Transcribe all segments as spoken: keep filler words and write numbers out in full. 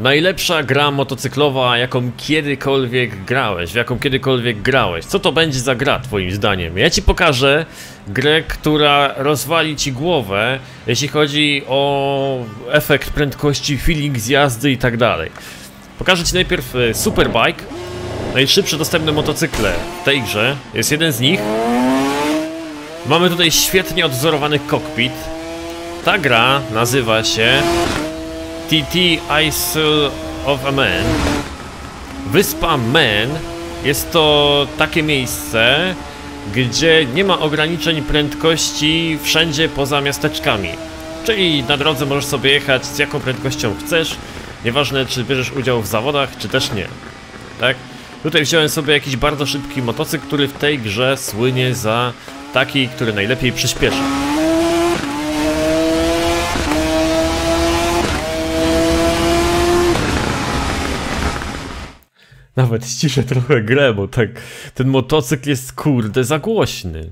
Najlepsza gra motocyklowa, jaką kiedykolwiek grałeś, w jaką kiedykolwiek grałeś. Co to będzie za gra, twoim zdaniem? Ja ci pokażę grę, która rozwali ci głowę, jeśli chodzi o efekt prędkości, feeling z jazdy i tak dalej. Pokażę ci najpierw Superbike, najszybsze dostępne motocykle w tej grze. Jest jeden z nich. Mamy tutaj świetnie odwzorowany cockpit. Ta gra nazywa się T T Isle of Man. Wyspa Man jest to takie miejsce, gdzie nie ma ograniczeń prędkości wszędzie poza miasteczkami. Czyli na drodze możesz sobie jechać z jaką prędkością chcesz, nieważne czy bierzesz udział w zawodach, czy też nie. Tak? Tutaj wziąłem sobie jakiś bardzo szybki motocykl, który w tej grze słynie za taki, który najlepiej przyspiesza. Nawet ściszę trochę grę, bo tak ten motocykl jest kurde za głośny.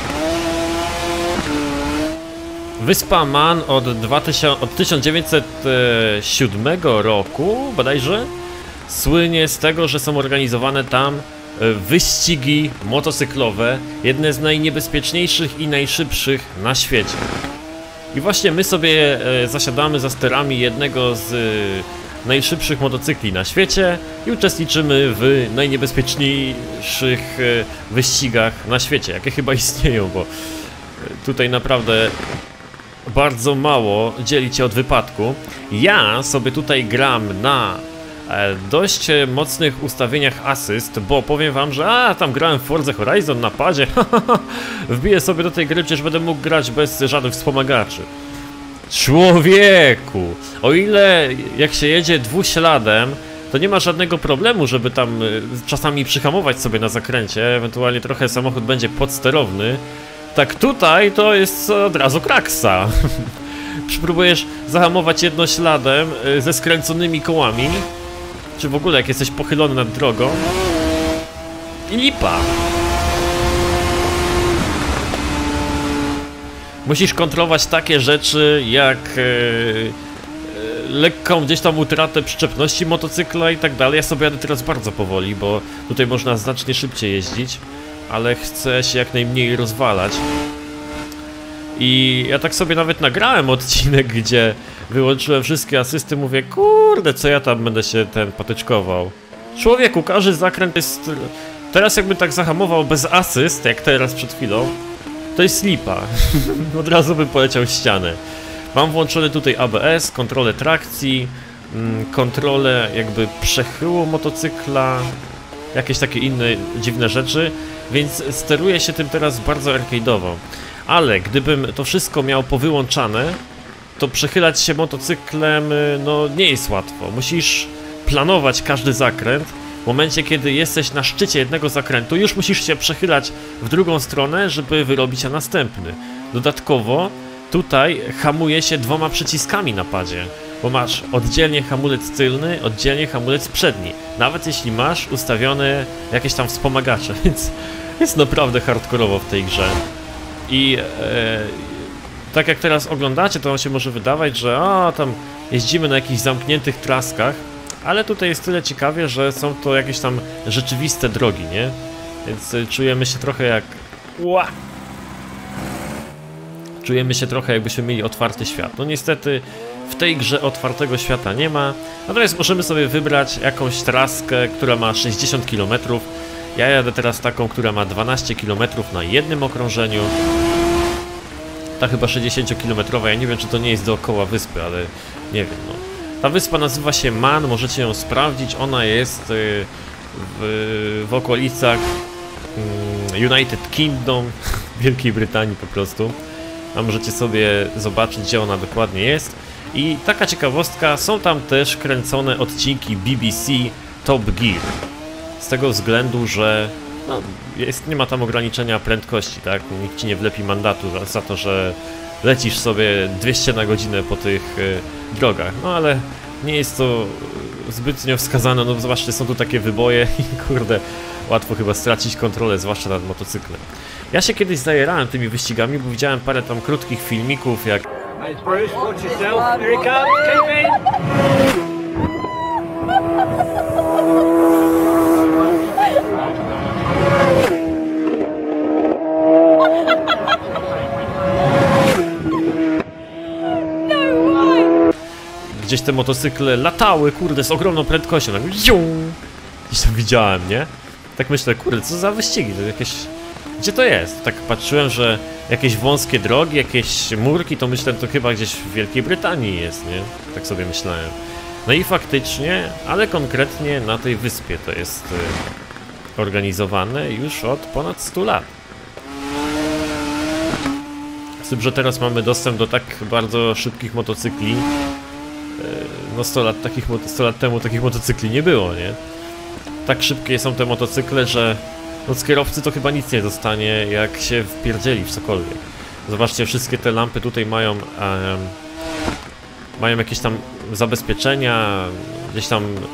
Wyspa Man od, dwa tysiące, od tysiąc dziewięćset siódmego roku bodajże słynie z tego, że są organizowane tam wyścigi motocyklowe, jedne z najniebezpieczniejszych i najszybszych na świecie. I właśnie my sobie zasiadamy za sterami jednego z najszybszych motocykli na świecie i uczestniczymy w najniebezpieczniejszych wyścigach na świecie, jakie chyba istnieją, bo tutaj naprawdę bardzo mało dzieli cię od wypadku. Ja sobie tutaj gram na dość mocnych ustawieniach asyst, bo powiem wam, że a tam grałem w Forza Horizon na padzie, wbiję sobie do tej gry, przecież będę mógł grać bez żadnych wspomagaczy. Człowieku! O ile jak się jedzie dwuśladem, to nie ma żadnego problemu, żeby tam czasami przyhamować sobie na zakręcie, ewentualnie trochę samochód będzie podsterowny. Tak tutaj to jest od razu kraksa. Spróbujesz zahamować jednośladem ze skręconymi kołami, czy w ogóle jak jesteś pochylony nad drogą, i lipa. Musisz kontrolować takie rzeczy jak e, e, lekką gdzieś tam utratę przyczepności motocykla i tak dalej. Ja sobie jadę teraz bardzo powoli, bo tutaj można znacznie szybciej jeździć, ale chcę się jak najmniej rozwalać. I ja tak sobie nawet nagrałem odcinek, gdzie wyłączyłem wszystkie asysty, mówię, kurde, co ja tam będę się ten patyczkował. Człowieku, każdy zakręt jest... Teraz jakby tak zahamował bez asyst, jak teraz przed chwilą, to jest lipa. Od razu bym poleciał ścianę. Mam włączony tutaj A B S, kontrolę trakcji, kontrolę jakby przechyłu motocykla, jakieś takie inne dziwne rzeczy, więc steruję się tym teraz bardzo arcade'owo. Ale gdybym to wszystko miał powyłączane, to przechylać się motocyklem no nie jest łatwo. Musisz planować każdy zakręt. W momencie, kiedy jesteś na szczycie jednego zakrętu, już musisz się przechylać w drugą stronę, żeby wyrobić następny. Dodatkowo tutaj hamuje się dwoma przyciskami na padzie, bo masz oddzielnie hamulec tylny, oddzielnie hamulec przedni. Nawet jeśli masz ustawione jakieś tam wspomagacze, więc jest naprawdę hardkorowo w tej grze. I e, tak jak teraz oglądacie, to wam się może wydawać, że a, tam jeździmy na jakichś zamkniętych traskach, ale tutaj jest tyle ciekawie, że są to jakieś tam rzeczywiste drogi, nie? Więc y, czujemy się trochę jak... Ła! Czujemy się trochę jakbyśmy mieli otwarty świat. No niestety w tej grze otwartego świata nie ma. Natomiast możemy sobie wybrać jakąś traskę, która ma sześćdziesiąt kilometrów. Ja jadę teraz taką, która ma dwanaście kilometrów na jednym okrążeniu. Ta chyba sześćdziesięciokilometrowa, ja nie wiem, czy to nie jest dookoła wyspy, ale nie wiem, no. Ta wyspa nazywa się Man, możecie ją sprawdzić, ona jest w, w okolicach United Kingdom, Wielkiej Brytanii po prostu. A możecie sobie zobaczyć, gdzie ona dokładnie jest. I taka ciekawostka, są tam też kręcone odcinki B B C Top Gear. Z tego względu, że no, jest, nie ma tam ograniczenia prędkości, tak? Nikt ci nie wlepi mandatu za, za to, że lecisz sobie dwieście na godzinę po tych y, drogach. No ale nie jest to zbytnio wskazane, no zobaczcie, są tu takie wyboje i kurde, łatwo chyba stracić kontrolę, zwłaszcza nad motocyklem. Ja się kiedyś zajerałem tymi wyścigami, bo widziałem parę tam krótkich filmików, jak... gdzieś te motocykle latały, kurde, z ogromną prędkością, tak ziu! Gdzieś tam widziałem, nie? Tak myślę, kurde, co za wyścigi, to jakieś... Gdzie to jest? Tak patrzyłem, że jakieś wąskie drogi, jakieś murki, to myślałem, to chyba gdzieś w Wielkiej Brytanii jest, nie? Tak sobie myślałem. No i faktycznie, ale konkretnie na tej wyspie to jest y, organizowane już od ponad stu lat. Z tym, że teraz mamy dostęp do tak bardzo szybkich motocykli. Y, no sto lat, takich, sto lat temu takich motocykli nie było, nie? Tak szybkie są te motocykle, że no z kierowcy to chyba nic nie dostanie, jak się wpierdzieli w cokolwiek. Zobaczcie, wszystkie te lampy tutaj mają um, mają jakieś tam zabezpieczenia, gdzieś tam yy,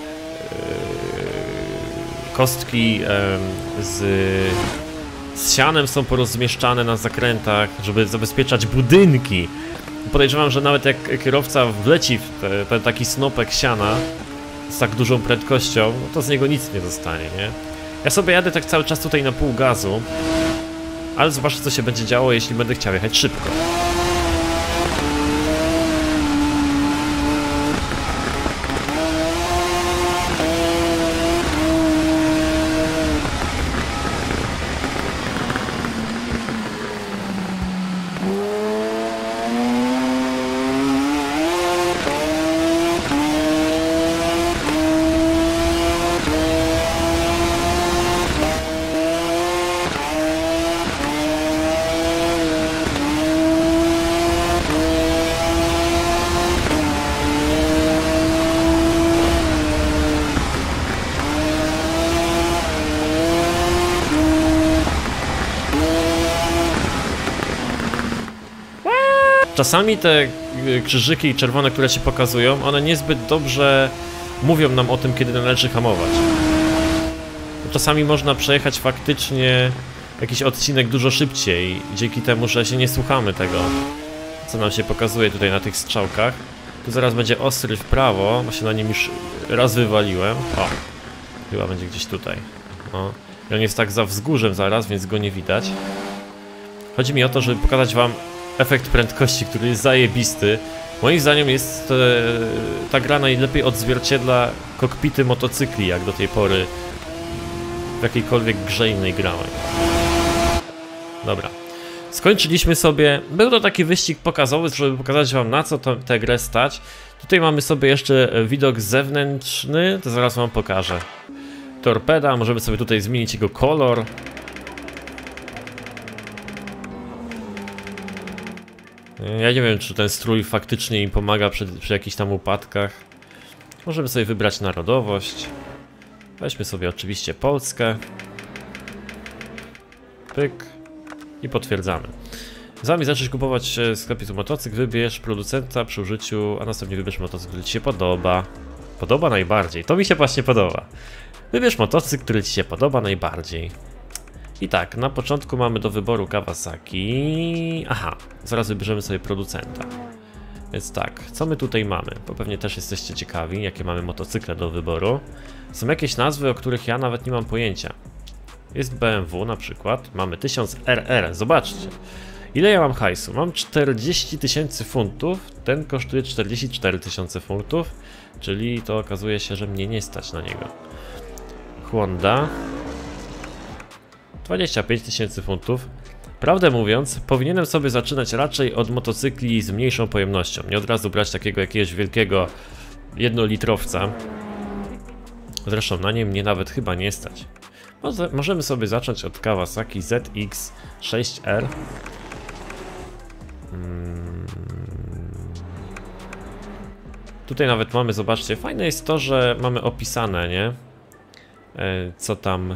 kostki yy, z, z sianem są porozmieszczane na zakrętach, żeby zabezpieczać budynki. Podejrzewam, że nawet jak kierowca wleci w te, ten taki snopek siana z tak dużą prędkością, no to z niego nic nie zostanie, nie? Ja sobie jadę tak cały czas tutaj na pół gazu, ale zobaczę, co się będzie działo, jeśli będę chciał jechać szybko. Czasami te krzyżyki czerwone, które się pokazują, one niezbyt dobrze mówią nam o tym, kiedy należy hamować. Czasami można przejechać faktycznie jakiś odcinek dużo szybciej, dzięki temu, że się nie słuchamy tego, co nam się pokazuje tutaj na tych strzałkach. Tu zaraz będzie ostry w prawo, bo się na nim już raz wywaliłem. O, chyba będzie gdzieś tutaj. O. I on jest tak za wzgórzem zaraz, więc go nie widać. Chodzi mi o to, żeby pokazać wam efekt prędkości, który jest zajebisty. Moim zdaniem jest e, ta gra najlepiej odzwierciedla kokpity motocykli, jak do tej pory w jakiejkolwiek grze innej grałem. Dobra. Skończyliśmy sobie. Był to taki wyścig pokazowy, żeby pokazać wam, na co tę grę stać. Tutaj mamy sobie jeszcze widok zewnętrzny, to zaraz wam pokażę. Torpeda, możemy sobie tutaj zmienić jego kolor. Ja nie wiem, czy ten strój faktycznie im pomaga przy, przy jakichś tam upadkach. Możemy sobie wybrać narodowość. Weźmy sobie oczywiście Polskę. Pyk. I potwierdzamy. Zanim zaczniesz kupować w sklepie motocykl, wybierz producenta przy użyciu, a następnie wybierz motocykl, który ci się podoba. Podoba najbardziej. To mi się właśnie podoba. Wybierz motocykl, który ci się podoba najbardziej. I tak, na początku mamy do wyboru Kawasaki. Aha, zaraz wybierzemy sobie producenta. Więc tak, co my tutaj mamy? Bo pewnie też jesteście ciekawi, jakie mamy motocykle do wyboru. Są jakieś nazwy, o których ja nawet nie mam pojęcia. Jest B M W na przykład, mamy tysiąc R R, zobaczcie. Ile ja mam hajsu? Mam czterdzieści tysięcy funtów, ten kosztuje czterdzieści cztery tysiące funtów, czyli to okazuje się, że mnie nie stać na niego. Honda. dwadzieścia pięć tysięcy funtów. Prawdę mówiąc, powinienem sobie zaczynać raczej od motocykli z mniejszą pojemnością. Nie od razu brać takiego jakiegoś wielkiego jednolitrowca. Zresztą na nie mnie nawet chyba nie stać. Może, możemy sobie zacząć od Kawasaki Z X sześć R. Hmm. Tutaj nawet mamy, zobaczcie, fajne jest to, że mamy opisane, nie? E, co tam...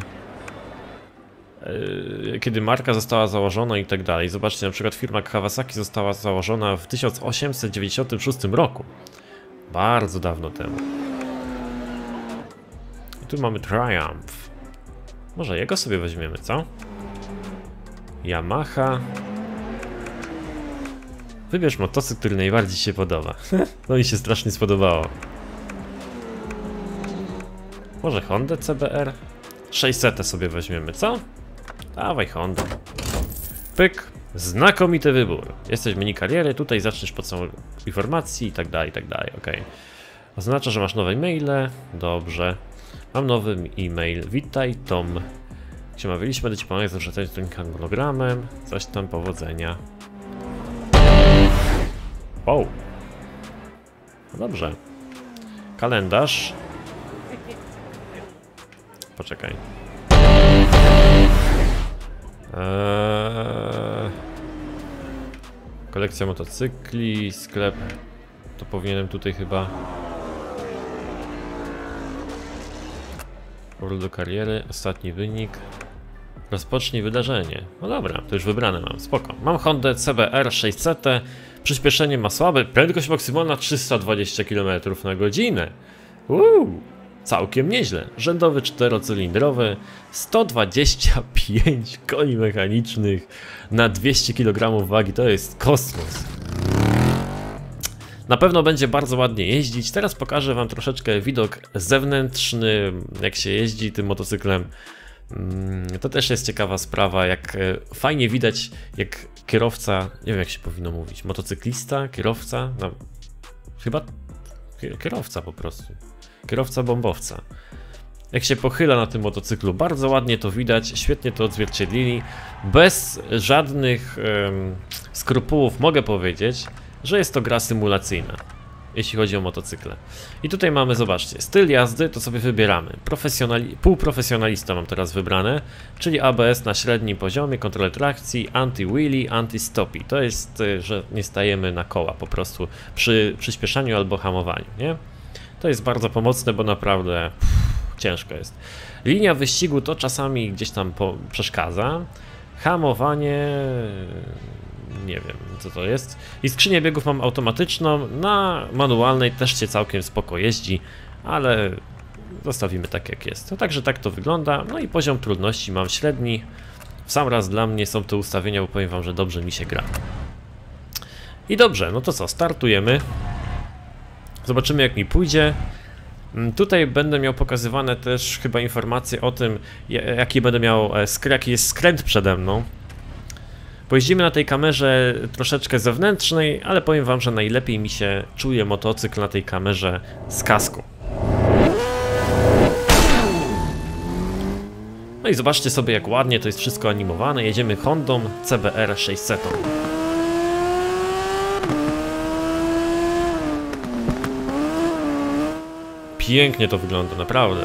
kiedy marka została założona i tak dalej. Zobaczcie, na przykład firma Kawasaki została założona w tysiąc osiemset dziewięćdziesiątym szóstym roku. Bardzo dawno temu. I tu mamy Triumph. Może jego sobie weźmiemy, co? Yamaha. Wybierz motocykl, który najbardziej ci się podoba. No mi się strasznie spodobało. Może Honda C B R? sześćset sobie weźmiemy, co? Dawaj Honda. Pyk. Znakomity wybór. Jesteś w menu kariery, tutaj zaczniesz podstawowe informacji i tak dalej, i tak dalej, ok. Oznacza, że masz nowe maile, dobrze. Mam nowy e-mail, witaj Tom. Jak się mawialiśmy, będę ci pomagać z zarządzaniem harmonogramem, coś tam, powodzenia. Wow. No dobrze. Kalendarz. Poczekaj. Eee... Kolekcja motocykli, sklep. To powinienem tutaj chyba. Powrót do kariery, ostatni wynik. Rozpocznij wydarzenie. No dobra, to już wybrane mam, spoko. Mam Hondę C B R sześćset, przyspieszenie ma słabe, prędkość maksymalna trzysta dwadzieścia kilometrów na godzinę. Uuu, całkiem nieźle. Rzędowy czterocylindrowy, sto dwadzieścia pięć koni mechanicznych na dwieście kilogramów wagi, to jest kosmos. Na pewno będzie bardzo ładnie jeździć. Teraz pokażę wam troszeczkę widok zewnętrzny, jak się jeździ tym motocyklem. To też jest ciekawa sprawa, jak fajnie widać, jak kierowca, nie wiem jak się powinno mówić, motocyklista, kierowca, no, chyba kierowca po prostu, kierowca bombowca. Jak się pochyla na tym motocyklu, bardzo ładnie to widać, świetnie to odzwierciedlili, bez żadnych um, skrupułów mogę powiedzieć, że jest to gra symulacyjna, jeśli chodzi o motocykle. I tutaj mamy, zobaczcie, styl jazdy to sobie wybieramy. Profesjonali... Półprofesjonalista mam teraz wybrane, czyli A B S na średnim poziomie, kontrolę trakcji, anti-wheelie, anti-stopi. To jest, że nie stajemy na koła po prostu przy przyspieszaniu albo hamowaniu, nie? To jest bardzo pomocne, bo naprawdę pff, ciężko jest. Linia wyścigu to czasami gdzieś tam po... przeszkadza. Hamowanie... nie wiem co to jest. I skrzynię biegów mam automatyczną, na manualnej też się całkiem spoko jeździ, ale zostawimy tak jak jest. No także tak to wygląda, no i poziom trudności mam średni. W sam raz dla mnie są te ustawienia, bo powiem wam, że dobrze mi się gra. I dobrze, no to co, startujemy. Zobaczymy jak mi pójdzie. Tutaj będę miał pokazywane też chyba informacje o tym, jaki będę miał, jaki jest skręt przede mną. Pojeździmy na tej kamerze troszeczkę zewnętrznej, ale powiem wam, że najlepiej mi się czuje motocykl na tej kamerze z kasku. No i zobaczcie sobie jak ładnie to jest wszystko animowane. Jedziemy Hondą C B R sześćset. Pięknie to wygląda, naprawdę.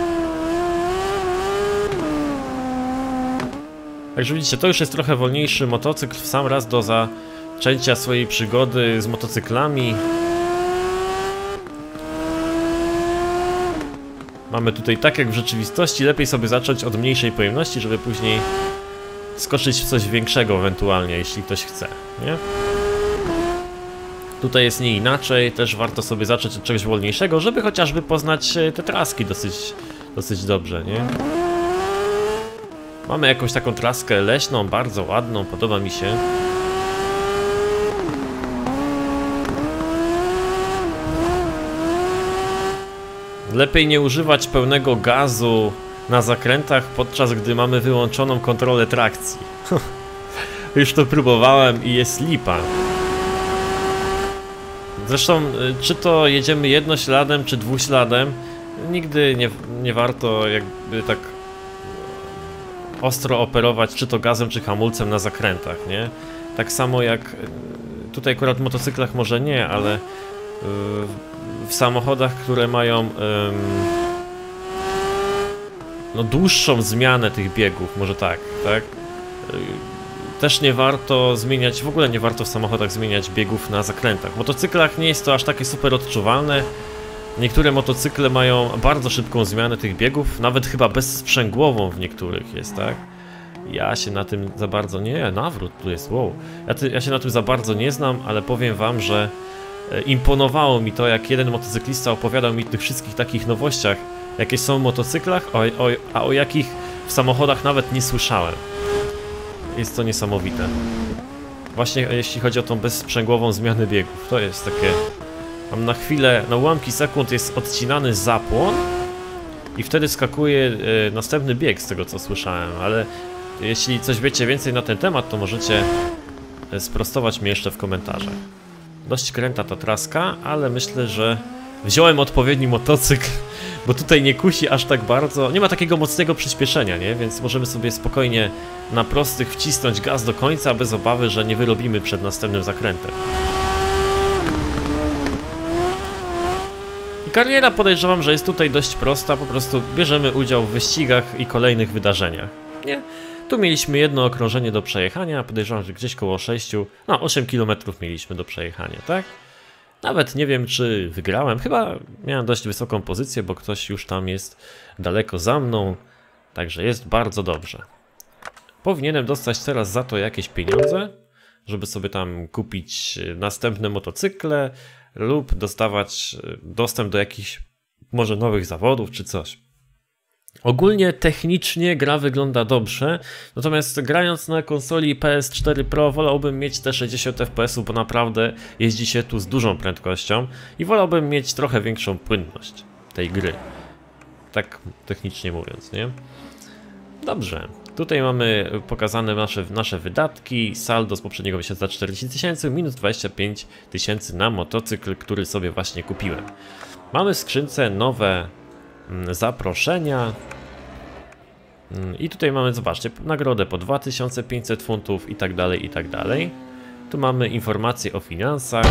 Także widzicie, to już jest trochę wolniejszy motocykl w sam raz do zaczęcia swojej przygody z motocyklami. Mamy tutaj tak jak w rzeczywistości, lepiej sobie zacząć od mniejszej pojemności, żeby później skoczyć w coś większego ewentualnie, jeśli ktoś chce, nie? Tutaj jest nie inaczej, też warto sobie zacząć od czegoś wolniejszego, żeby chociażby poznać te traski dosyć, dosyć dobrze, nie? Mamy jakąś taką traskę leśną, bardzo ładną, podoba mi się. Lepiej nie używać pełnego gazu na zakrętach, podczas gdy mamy wyłączoną kontrolę trakcji. Już to próbowałem i jest lipa. Zresztą, czy to jedziemy jednośladem, czy dwuśladem, nigdy nie, nie warto jakby tak ostro operować, czy to gazem, czy hamulcem na zakrętach, nie? Tak samo jak tutaj akurat w motocyklach może nie, ale w samochodach, które mają no dłuższą zmianę tych biegów, może tak, tak? Też nie warto zmieniać, w ogóle nie warto w samochodach zmieniać biegów na zakrętach. W motocyklach nie jest to aż takie super odczuwalne. Niektóre motocykle mają bardzo szybką zmianę tych biegów, nawet chyba bezsprzęgłową w niektórych jest, tak? Ja się na tym za bardzo nie... Nawrót tu jest, wow. Ja, ty, ja się na tym za bardzo nie znam, ale powiem wam, że imponowało mi to, jak jeden motocyklista opowiadał mi o tych wszystkich takich nowościach, jakie są w motocyklach, o, o, a o jakich w samochodach nawet nie słyszałem. Jest to niesamowite. Właśnie jeśli chodzi o tą bezsprzęgłową zmianę biegów, to jest takie... Mam na chwilę, na ułamki sekund jest odcinany zapłon i wtedy skakuje y, następny bieg z tego co słyszałem, ale Jeśli coś wiecie więcej na ten temat, to możecie sprostować mnie jeszcze w komentarzach. Dość kręta ta traska, ale myślę, że wziąłem odpowiedni motocykl, bo tutaj nie kusi aż tak bardzo. Nie ma takiego mocnego przyspieszenia, nie? Więc możemy sobie spokojnie na prostych wcisnąć gaz do końca, bez obawy, że nie wyrobimy przed następnym zakrętem. I kariera, podejrzewam, że jest tutaj dość prosta, po prostu bierzemy udział w wyścigach i kolejnych wydarzeniach, nie? Tu mieliśmy jedno okrążenie do przejechania, podejrzewam, że gdzieś koło sześciu, no osiem kilometrów mieliśmy do przejechania, tak? Nawet nie wiem, czy wygrałem, chyba miałem dość wysoką pozycję, bo ktoś już tam jest daleko za mną, także jest bardzo dobrze. Powinienem dostać teraz za to jakieś pieniądze, żeby sobie tam kupić następne motocykle lub dostawać dostęp do jakichś może nowych zawodów czy coś. Ogólnie technicznie gra wygląda dobrze, natomiast grając na konsoli P S cztery Pro wolałbym mieć te sześćdziesiąt F P S-ów, bo naprawdę jeździ się tu z dużą prędkością i wolałbym mieć trochę większą płynność tej gry. Tak technicznie mówiąc, nie? Dobrze, tutaj mamy pokazane nasze, nasze wydatki, saldo z poprzedniego miesiąca czterdzieści tysięcy, minus dwadzieścia pięć tysięcy na motocykl, który sobie właśnie kupiłem. Mamy w skrzynce nowe zaproszenia i tutaj mamy, zobaczcie, nagrodę po dwa tysiące pięćset funtów i tak dalej, i tak dalej. Tu mamy informacje o finansach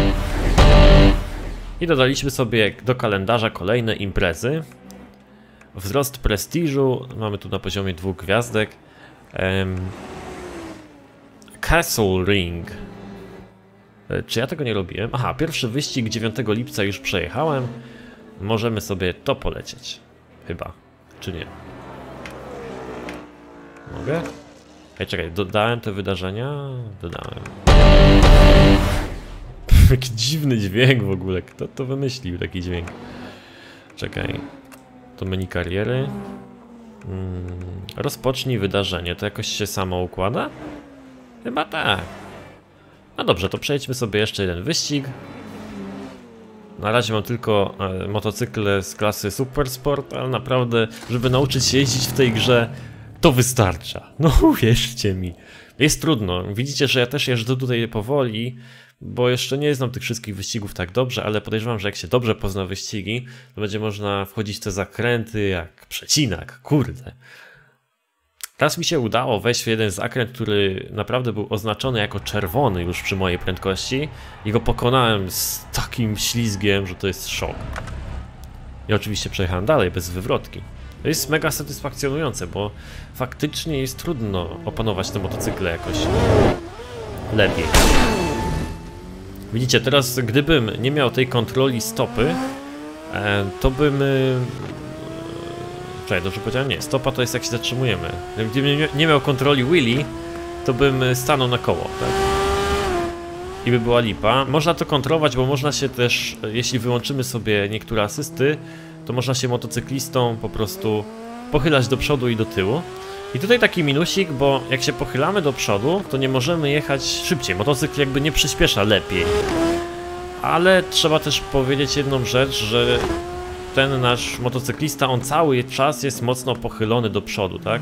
i dodaliśmy sobie do kalendarza kolejne imprezy. Wzrost prestiżu mamy tu na poziomie dwóch gwiazdek. um, Castle Ring. Czy ja tego nie robiłem? Aha, pierwszy wyścig dziewiątego lipca już przejechałem. Możemy sobie to polecieć. Chyba. Czy nie? Mogę? Ej, czekaj, dodałem te wydarzenia? Dodałem. Jaki dziwny dźwięk w ogóle. Kto to wymyślił, taki dźwięk? Czekaj. To menu kariery. Hmm. Rozpocznij wydarzenie. To jakoś się samo układa? Chyba tak. No dobrze, to przejdźmy sobie jeszcze jeden wyścig. Na razie mam tylko e, motocykle z klasy Super Sport, ale naprawdę, żeby nauczyć się jeździć w tej grze, to wystarcza. No uwierzcie mi. Jest trudno. Widzicie, że ja też jeżdżę tutaj powoli, bo jeszcze nie znam tych wszystkich wyścigów tak dobrze, ale podejrzewam, że jak się dobrze pozna wyścigi, to będzie można wchodzić w te zakręty jak przecinak. Kurde. Teraz mi się udało wejść w jeden zakręt, który naprawdę był oznaczony jako czerwony już przy mojej prędkości i go pokonałem z takim ślizgiem, że to jest szok. I oczywiście przejechałem dalej, bez wywrotki. To jest mega satysfakcjonujące, bo faktycznie jest trudno opanować te motocykle jakoś lepiej. Widzicie, teraz gdybym nie miał tej kontroli stopy, to bym... Czekaj, dobrze powiedziałem? Nie, stopa to jest jak się zatrzymujemy. Gdybym nie miał kontroli wheelie, to bym stanął na koło, tak? I by była lipa. Można to kontrolować, bo można się też, jeśli wyłączymy sobie niektóre asysty, to można się motocyklistą po prostu pochylać do przodu i do tyłu. I tutaj taki minusik, bo jak się pochylamy do przodu, to nie możemy jechać szybciej. Motocykl jakby nie przyspiesza lepiej. Ale trzeba też powiedzieć jedną rzecz, że ten nasz motocyklista, on cały czas jest mocno pochylony do przodu, tak?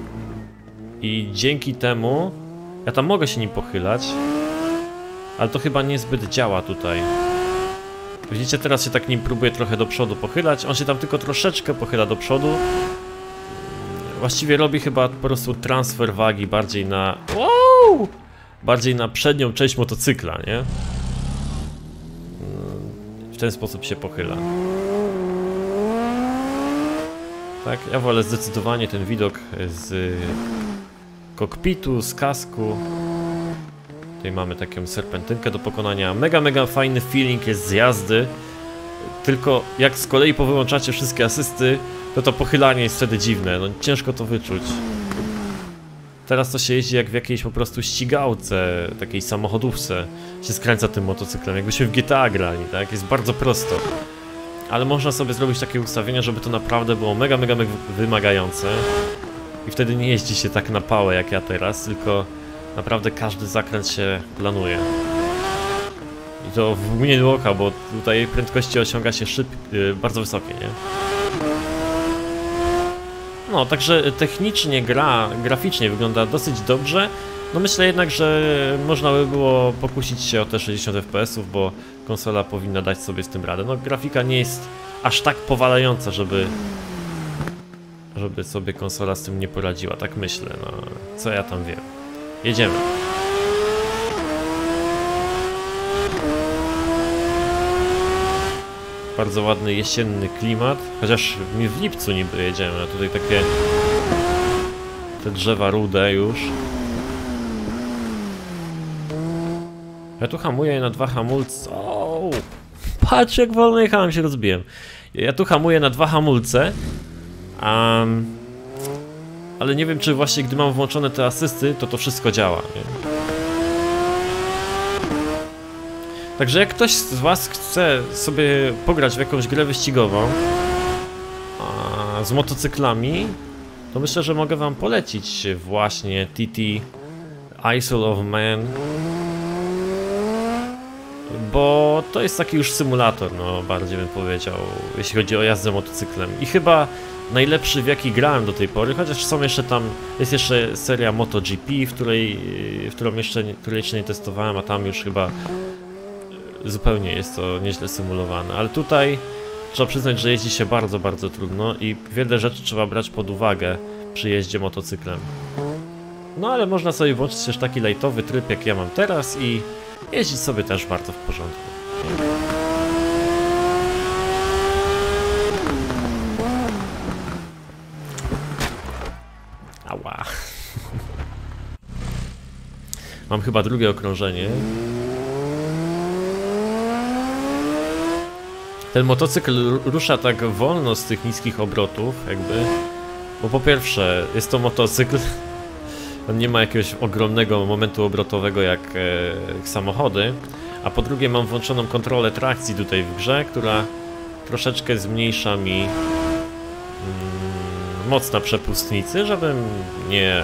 I dzięki temu ja tam mogę się nim pochylać, ale to chyba niezbyt działa tutaj. Widzicie, teraz się tak nim próbuję trochę do przodu pochylać, on się tam tylko troszeczkę pochyla do przodu. Właściwie robi chyba po prostu transfer wagi bardziej na... Wow! Bardziej na przednią część motocykla, nie? W ten sposób się pochyla. Tak, ja wolę zdecydowanie ten widok z kokpitu, z kasku. Tutaj mamy taką serpentynkę do pokonania. Mega, mega fajny feeling jest z jazdy. Tylko jak z kolei powyłączacie wszystkie asysty, to to pochylanie jest wtedy dziwne. No ciężko to wyczuć. Teraz to się jeździ jak w jakiejś po prostu ścigałce, takiej samochodówce. Się skręca tym motocyklem, jakbyśmy w G T A grali, tak? Jest bardzo prosto. Ale można sobie zrobić takie ustawienia, żeby to naprawdę było mega, mega, mega wymagające. I wtedy nie jeździ się tak na pałę jak ja teraz, tylko naprawdę każdy zakręt się planuje. I to w mgnieniu oka, bo tutaj prędkości osiąga się szybko, yy, bardzo wysokie, nie? No, także technicznie gra, graficznie wygląda dosyć dobrze. No myślę jednak, że można by było pokusić się o te sześćdziesiąt F P S ów, bo konsola powinna dać sobie z tym radę. No grafika nie jest aż tak powalająca, żeby żeby sobie konsola z tym nie poradziła, tak myślę, no co ja tam wiem. Jedziemy. Bardzo ładny jesienny klimat, chociaż my w lipcu niby jedziemy, a tutaj takie te drzewa rude już. Ja tu hamuję na dwa hamulce. O, patrz jak wolno jechałem, się rozbiłem. Ja tu hamuję na dwa hamulce. Um, ale nie wiem, czy właśnie gdy mam włączone te asysty, to to wszystko działa, nie? Także jak ktoś z was chce sobie pograć w jakąś grę wyścigową a, z motocyklami, to myślę, że mogę wam polecić właśnie T T Isle of Man. Bo to jest taki już symulator, no bardziej bym powiedział, jeśli chodzi o jazdę motocyklem. I chyba najlepszy, w jaki grałem do tej pory, chociaż są jeszcze tam, jest jeszcze seria MotoGP, w której, w którą jeszcze, której jeszcze nie testowałem, a tam już chyba zupełnie jest to nieźle symulowane. Ale tutaj trzeba przyznać, że jeździ się bardzo, bardzo trudno i wiele rzeczy trzeba brać pod uwagę przy jeździe motocyklem. No ale można sobie włączyć też taki lightowy tryb, jak ja mam teraz i jeździć sobie też bardzo w porządku. Ała. Mam chyba drugie okrążenie. Ten motocykl rusza tak wolno z tych niskich obrotów, jakby. Bo po pierwsze, jest to motocykl. On nie ma jakiegoś ogromnego momentu obrotowego jak, e, jak samochody. A po drugie mam włączoną kontrolę trakcji tutaj w grze, która troszeczkę zmniejsza mi mm, moc na przepustnicy, żebym nie,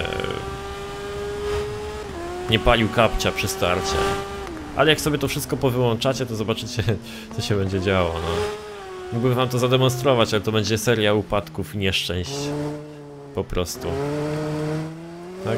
nie palił kapcia przy starcie. Ale jak sobie to wszystko powyłączacie, to zobaczycie, co się będzie działo. No. Mógłbym wam to zademonstrować, ale to będzie seria upadków i nieszczęść. Po prostu. Tak.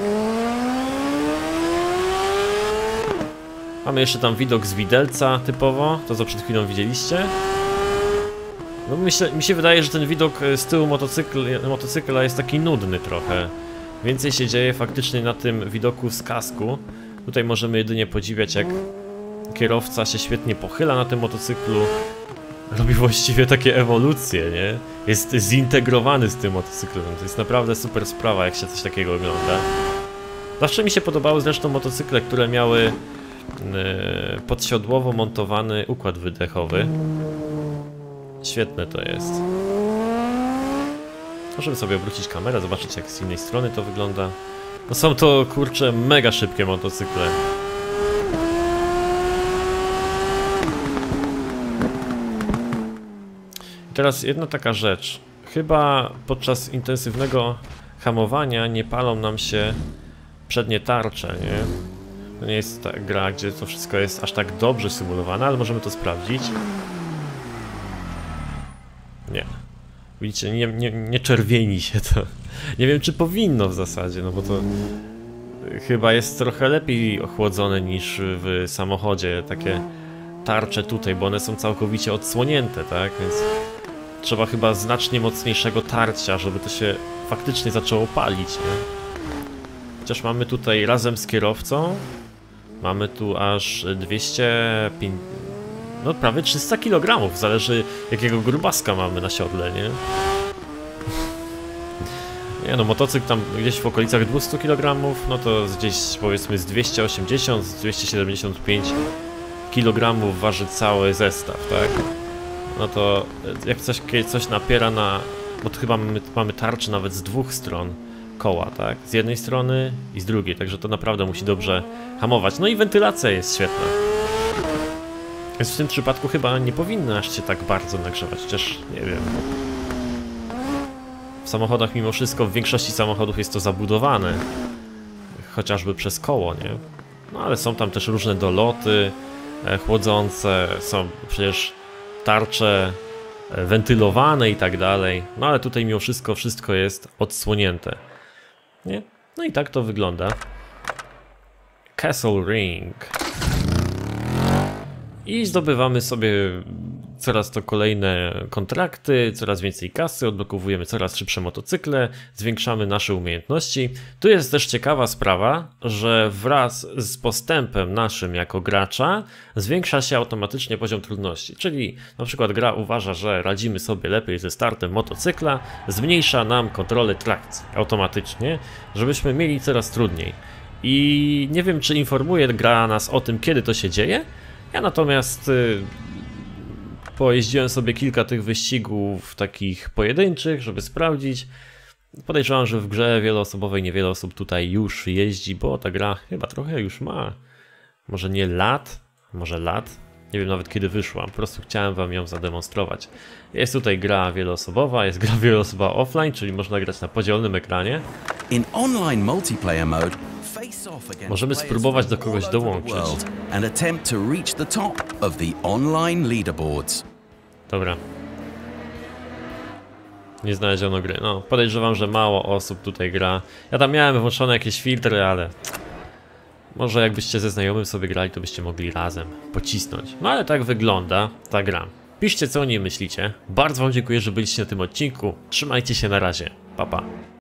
Mamy jeszcze tam widok z widelca typowo, to co przed chwilą widzieliście. No myślę, mi się wydaje, że ten widok z tyłu motocykl, motocykla jest taki nudny trochę. Więcej się dzieje faktycznie na tym widoku z kasku. Tutaj możemy jedynie podziwiać, jak kierowca się świetnie pochyla na tym motocyklu. Robi właściwie takie ewolucje, nie? Jest zintegrowany z tym motocyklem. To jest naprawdę super sprawa, jak się coś takiego ogląda. Zawsze mi się podobały zresztą motocykle, które miały yy, podsiodłowo montowany układ wydechowy. Świetne to jest. Możemy sobie obrócić kamerę, zobaczyć jak z innej strony to wygląda. No są to, kurczę, mega szybkie motocykle. I teraz jedna taka rzecz. Chyba podczas intensywnego hamowania nie palą nam się przednie tarcze, nie? To nie jest ta gra, gdzie to wszystko jest aż tak dobrze symulowane, ale możemy to sprawdzić. Nie. Widzicie, nie, nie, nie czerwieni się to. Nie wiem, czy powinno w zasadzie, no bo to chyba jest trochę lepiej ochłodzone niż w samochodzie. Takie tarcze tutaj, bo one są całkowicie odsłonięte, tak? Więc trzeba chyba znacznie mocniejszego tarcia, żeby to się faktycznie zaczęło palić, nie? Chociaż mamy tutaj razem z kierowcą, mamy tu aż dwieście pięćdziesiąt, no prawie trzysta kilogramów, zależy jakiego grubaska mamy na siodle, nie? Nie no, motocykl tam gdzieś w okolicach dwustu kilogramów, no to gdzieś powiedzmy z dwieście osiemdziesiąt, z dwieście siedemdziesiąt pięć kilogramów waży cały zestaw, tak? No to jak coś, coś napiera na... bo to chyba mamy, mamy tarczy nawet z dwóch stron koła, tak? Z jednej strony i z drugiej, także to naprawdę musi dobrze hamować. No i wentylacja jest świetna. Więc w tym przypadku chyba nie powinno aż się tak bardzo nagrzewać, chociaż nie wiem. W samochodach mimo wszystko, w większości samochodów jest to zabudowane. Chociażby przez koło, nie? No ale są tam też różne doloty e, chłodzące, są przecież tarcze wentylowane i tak dalej. No ale tutaj mimo wszystko wszystko jest odsłonięte. Nie? No i tak to wygląda. Castle Ring. I zdobywamy sobie coraz to kolejne kontrakty, coraz więcej kasy, odblokowujemy coraz szybsze motocykle, zwiększamy nasze umiejętności. Tu jest też ciekawa sprawa, że wraz z postępem naszym jako gracza zwiększa się automatycznie poziom trudności. Czyli na przykład gra uważa, że radzimy sobie lepiej ze startem motocykla, zmniejsza nam kontrolę trakcji automatycznie, żebyśmy mieli coraz trudniej. I nie wiem, czy informuje gra nas o tym, kiedy to się dzieje. Ja natomiast y, pojeździłem sobie kilka tych wyścigów takich pojedynczych, żeby sprawdzić. Podejrzewam, że w grze wieloosobowej niewiele osób tutaj już jeździ, bo ta gra chyba trochę już ma. Może nie lat, może lat. Nie wiem nawet kiedy wyszła, po prostu chciałem wam ją zademonstrować. Jest tutaj gra wieloosobowa, jest gra wieloosobowa offline, czyli można grać na podzielonym ekranie. In online multiplayer mode, możemy spróbować do kogoś dołączyć. And attempt to reach the top of the online leaderboards. Dobra. Nie znaleziono gry. No, podejrzewam, że mało osób tutaj gra. Ja tam miałem włączone jakieś filtry, ale może jakbyście ze znajomym sobie grali, to byście mogli razem pocisnąć. No ale tak wygląda ta gra. Piszcie, co o niej myślicie. Bardzo wam dziękuję, że byliście na tym odcinku. Trzymajcie się, na razie. Pa, pa.